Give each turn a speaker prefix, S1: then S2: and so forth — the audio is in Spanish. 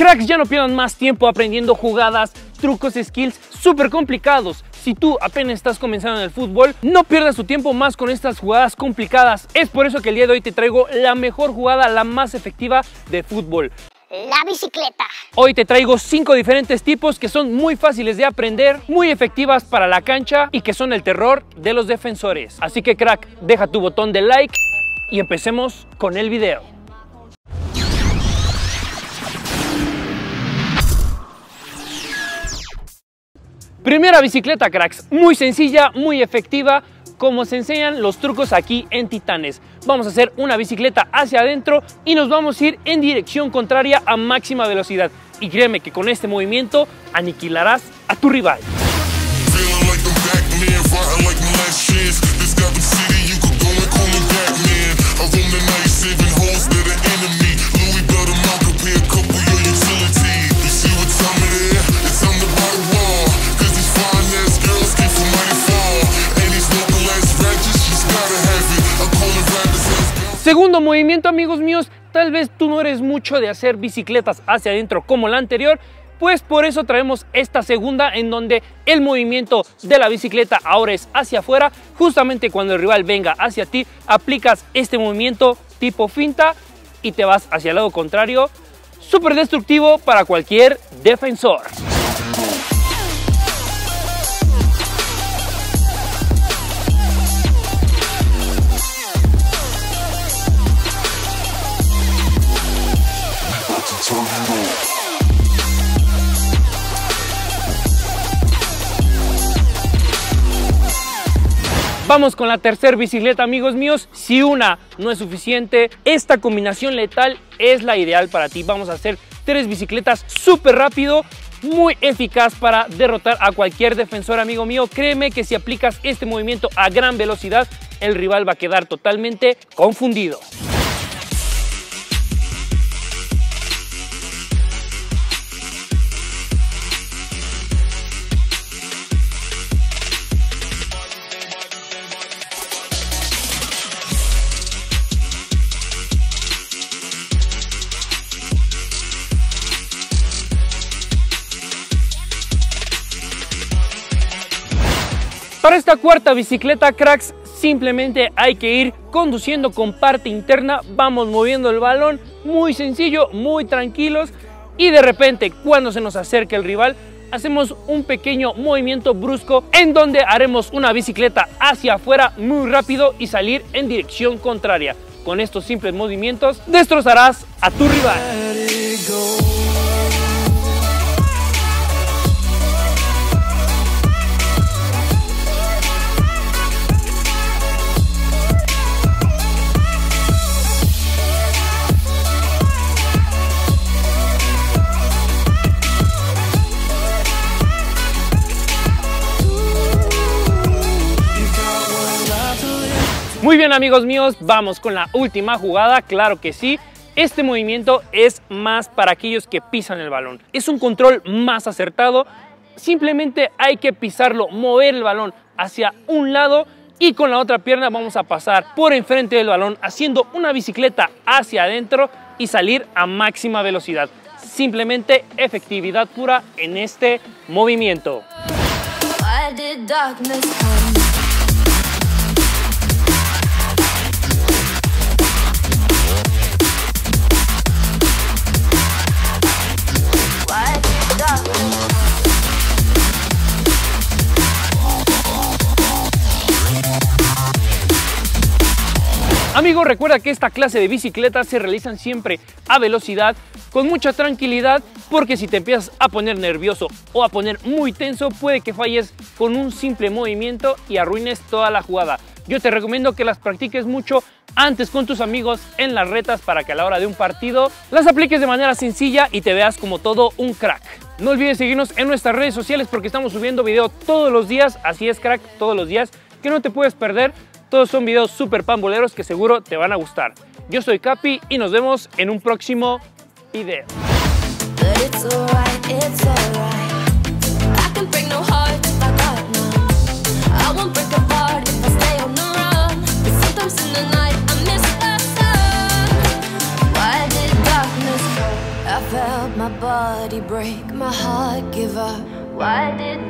S1: Cracks, ya no pierdan más tiempo aprendiendo jugadas, trucos, skills súper complicados. Si tú apenas estás comenzando en el fútbol, no pierdas tu tiempo más con estas jugadas complicadas. Es por eso que el día de hoy te traigo la mejor jugada, la más efectiva de fútbol:
S2: la bicicleta.
S1: Hoy te traigo 5 diferentes tipos que son muy fáciles de aprender, muy efectivas para la cancha y que son el terror de los defensores. Así que, crack, deja tu botón de like y empecemos con el video. Primera bicicleta, cracks, muy sencilla, muy efectiva, como se enseñan los trucos aquí en Titanes. Vamos a hacer una bicicleta hacia adentro y nos vamos a ir en dirección contraria a máxima velocidad. Y créeme que con este movimiento aniquilarás a tu rival. Segundo movimiento, amigos míos, tal vez tú no eres mucho de hacer bicicletas hacia adentro como la anterior, pues por eso traemos esta segunda en donde el movimiento de la bicicleta ahora es hacia afuera. Justamente cuando el rival venga hacia ti, aplicas este movimiento tipo finta y te vas hacia el lado contrario. Súper destructivo para cualquier defensor. Vamos con la tercera bicicleta, amigos míos. Si una no es suficiente, esta combinación letal es la ideal para ti. Vamos a hacer 3 bicicletas súper rápido, muy eficaz para derrotar a cualquier defensor, amigo mío. Créeme que si aplicas este movimiento a gran velocidad, el rival va a quedar totalmente confundido. Para esta cuarta bicicleta, cracks, simplemente hay que ir conduciendo con parte interna. Vamos moviendo el balón, muy sencillo, muy tranquilos. Y de repente, cuando se nos acerque el rival, hacemos un pequeño movimiento brusco en donde haremos una bicicleta hacia afuera muy rápido y salir en dirección contraria. Con estos simples movimientos destrozarás a tu rival. Muy bien, amigos míos, vamos con la última jugada. Claro que sí, este movimiento es más para aquellos que pisan el balón. Es un control más acertado, simplemente hay que pisarlo, mover el balón hacia un lado y con la otra pierna vamos a pasar por enfrente del balón haciendo una bicicleta hacia adentro y salir a máxima velocidad. Simplemente efectividad pura en este movimiento. Amigos, recuerda que esta clase de bicicletas se realizan siempre a velocidad, con mucha tranquilidad, porque si te empiezas a poner nervioso o a poner muy tenso, puede que falles con un simple movimiento y arruines toda la jugada. Yo te recomiendo que las practiques mucho antes con tus amigos en las retas para que a la hora de un partido las apliques de manera sencilla y te veas como todo un crack. No olvides seguirnos en nuestras redes sociales porque estamos subiendo video todos los días, así es, crack, todos los días, que no te puedes perder. Todos son videos súper pamboleros que seguro te van a gustar. Yo soy Capi y nos vemos en un próximo video. I felt
S2: felt my body break, my heart give up. Why did